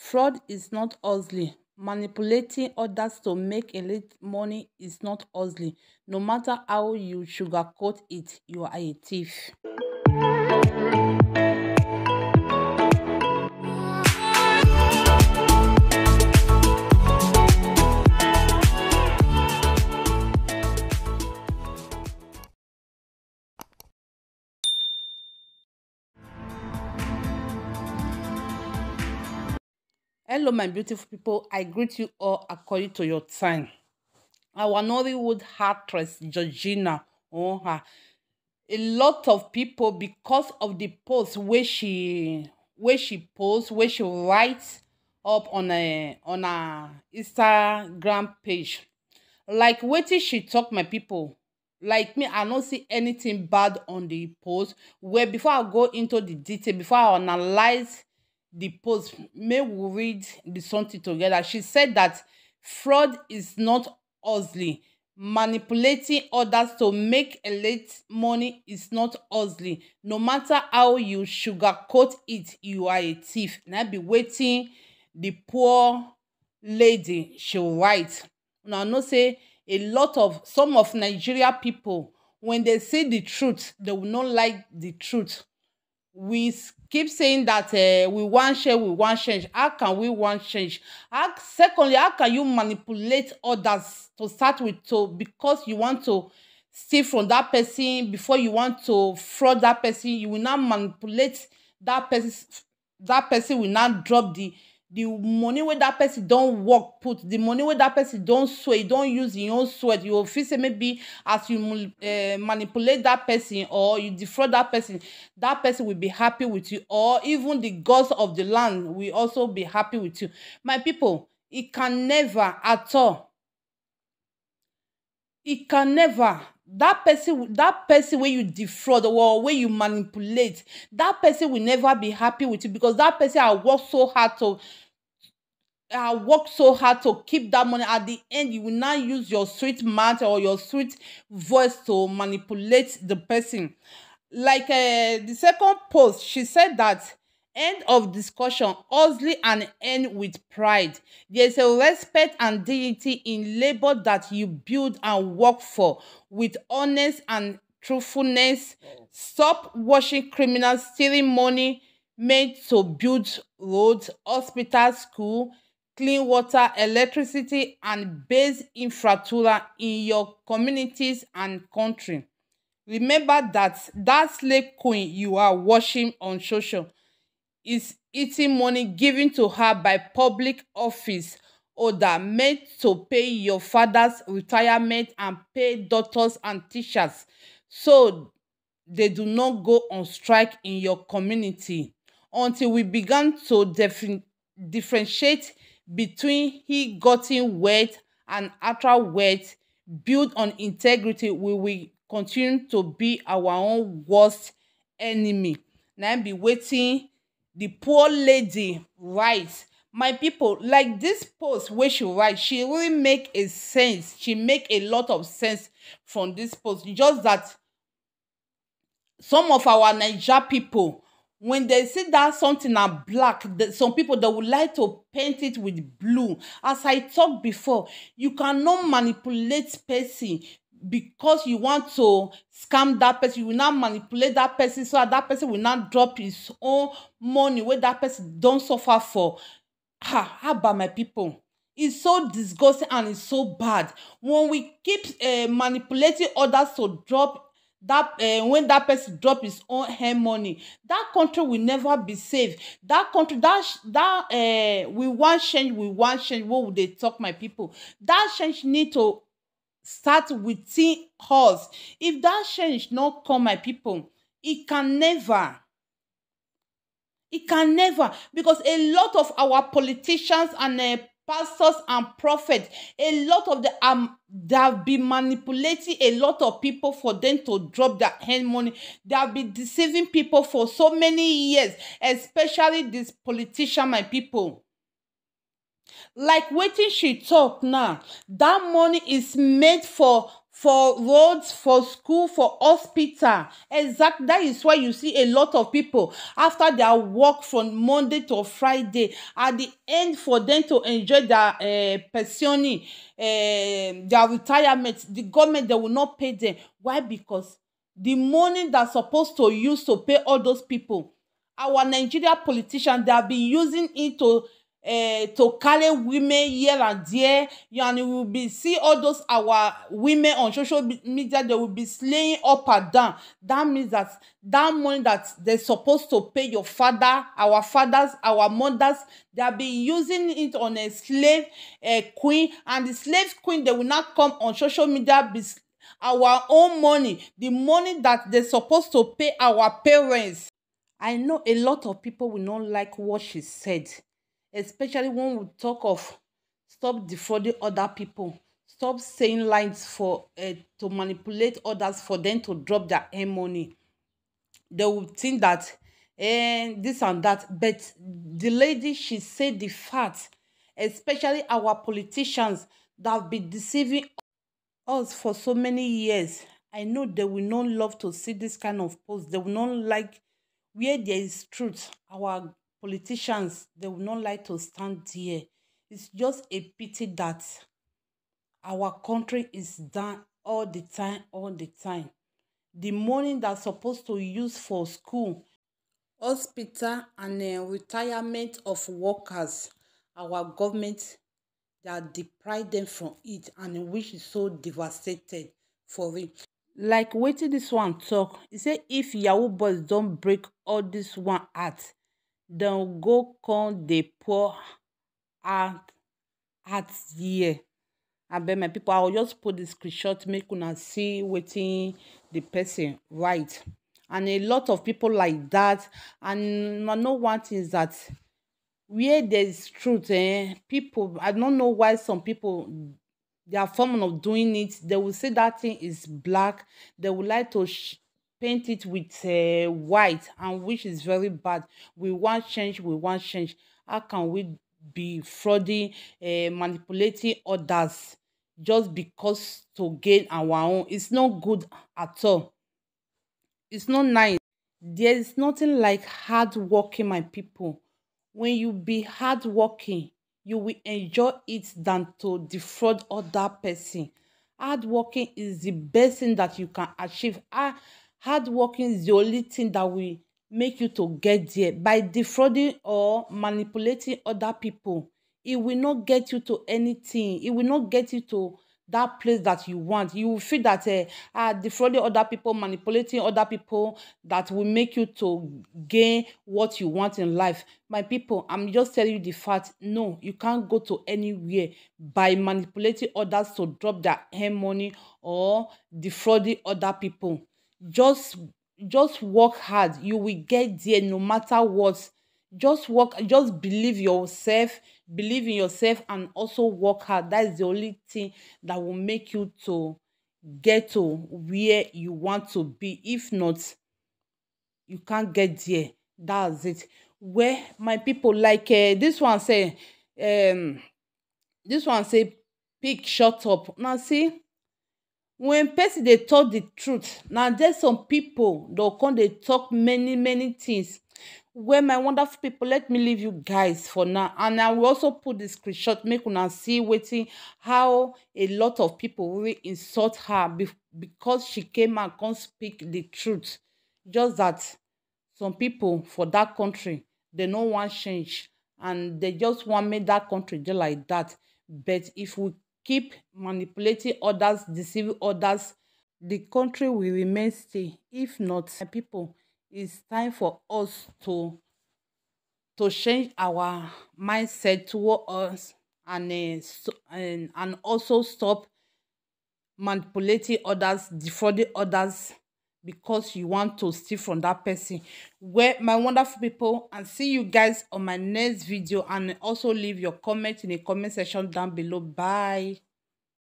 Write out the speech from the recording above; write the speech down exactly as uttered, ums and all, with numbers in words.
Fraud is not hustling. Manipulating others to make a little money is not hustling. No matter how you sugarcoat it, you are a thief. Hello, my beautiful people. I greet you all according to your time. Our Nollywood actress Georgina, onuoha, a lot of people, because of the post where she where she posts, where she writes up on a on a Instagram page, like wetin she talk, my people. Like me, I don't see anything bad on the post. Where before I go into the detail, before I analyze the post, may we read the something together. She said that fraud is not hustling. Manipulating others to make a late money is not hustling. No matter how you sugarcoat it, you are a thief. And I be waiting the poor lady she write. Now I know say a lot of some of Nigeria people, when they say the truth, they will not like the truth. We s- keep saying that uh, we want change, we want change. How can we want change? How, secondly, how can you manipulate others to start with, to because you want to steal from that person before you want to fraud that person? You will not manipulate that person. That person will not drop the the money wey that person don work put, the money wey that person don sweat, don use im own sweat. You go feel say maybe as you uh, manipulate that person or you defraud that person, that person will be happy with you, or even the gods of the land will also be happy with you. My people, it can never at all, it can never, that person that person wey you defraud or wey you manipulate, that person will never be happy with you, because that person has worked so hard to uh, work so hard to keep that money. At the end, you will not use your sweet mouth or your sweet voice to manipulate the person. Like uh, the second post, she said that end of discussion, hustling and end with pride. There's a respect and dignity in labor that you build and work for with honest and truthfulness. Stop watching criminals stealing money made to build roads, hospitals, school, clean water, electricity, and base infrastructure in your communities and country. Remember that that slave queen you are watching on social is eating money given to her by public office holder meant to pay your father's retirement and pay doctors and teachers so they do not go on strike in your community. Until we began to different, differentiate between he gotten wealth and actual wealth built on integrity, we will continue to be our own worst enemy. Na im be wetin the poor lady write. My people, like this post wey she write, she really make a sense, she make a lot of sense from this post. Just that some of our Naija people, when they see that something na black, the, some people they would like to paint it with blue. As I talked before, you cannot manipulate person because you want to scam that person. You will not manipulate that person so that that person will not drop his own money wey that person don suffer for. Ha, how about my people? It's so disgusting and it's so bad when we keep uh, manipulating others to drop that uh, when that person drop his own hair money. That country will never be safe. That country, that sh- that uh, we want change, we want change. What would they talk, my people? That change need to start within us. If that change not come, my people, it can never, it can never, because a lot of our politicians and uh, pastors and prophets, a lot of them, um, they have been manipulating a lot of people for them to drop their hand money. They have been deceiving people for so many years, especially this politician, my people. Like wetin she talk now, that money is made for for roads, for school, for hospital. Exactly. That is why you see a lot of people after their work from Monday to Friday, at the end for them to enjoy their uh, pensioning, uh, their retirement, the government they will not pay them. Why? Because the money that's supposed to use to pay all those people, our Nigeria politicians, they have been using it to uh, to carry women here and there. You and you will be see all those our women on social me- media, they will be slaying up and down. That means that that money that they're supposed to pay your father, our fathers, our mothers, they have been using it on a slave uh, queen, and the slave queen, they will not come on social media be our own money, the money that they're supposed to pay our parents. I know a lot of people will not like what she said, especially when we talk of stop defrauding other people, stop saying lies for uh, to manipulate others for them to drop their own money. They will think that eh, this and that, but the lady, she said the fact, especially our politicians that have been deceiving us for so many years. I know they will not love to see this kind of post. They will not like where there is truth. Our politicians, they will not like to stand there. It's just a pity that our country is down all the time, all the time. The money that's supposed to use for school, hospital, and uh, retirement of workers, our government, they are deprive them from it, and which is so devastated for it. Like wetin this one talk, e say if yahoo boys don break all this one heart, dem go come dey pour heart heart here. Abeg my people, I will just put the screenshot make una see wetin the person write. And a lot of people like that. And I know one thing is that where there is truth, eh, people, I don't know why some people, their form of doing it, they will say that thing is black. They would like to sh- paint it with uh, white, and which is very bad. We want change, we want change. How can we be frauding, uh, manipulating others just because to gain our own? It's not good at all. It's not nice. There is nothing like hard working, my people. When you be hard working, you will enjoy it than to defraud other person. Hard working is the best thing that you can achieve. Ah, hard working is the only thing that will make you to get there. By defrauding or manipulating other people, it will not get you to anything. It will not get you to that place that you want. You will feel that uh, uh, defrauding other people, manipulating other people, that will make you to gain what you want in life. My people, I'm just telling you the fact. No, you can't go to anywhere by manipulating others to drop their hand money or defrauding other people. Just just work hard. You will get there no matter what. Just work, just believe yourself, believe in yourself, and also work hard. That is the only thing that will make you to get to where you want to be. If not, you can't get there. That's it. Where my people, like uh, this one say, um this one say, pick shut up. Now see, when person dey talk the truth, na there some people dey come dey talk many many things. Well, my wonderful people, let me leave you guys for now, and I will also put the screenshot make una see wetin how a lot of people really insult her be because she came and come speak the truth. Just that some people for that country, they no want change, and they just want make that country dey like that. But if we keep manipulating others, deceiving others, the country will remain stay. If not, my people, it's time for us to to change our mindset toward us, and uh, so, and, and also stop manipulating others, defrauding others because you want to steal from that person. Well, my wonderful people, and see you guys on my next video, and also leave your comment in the comment section down below. Bye.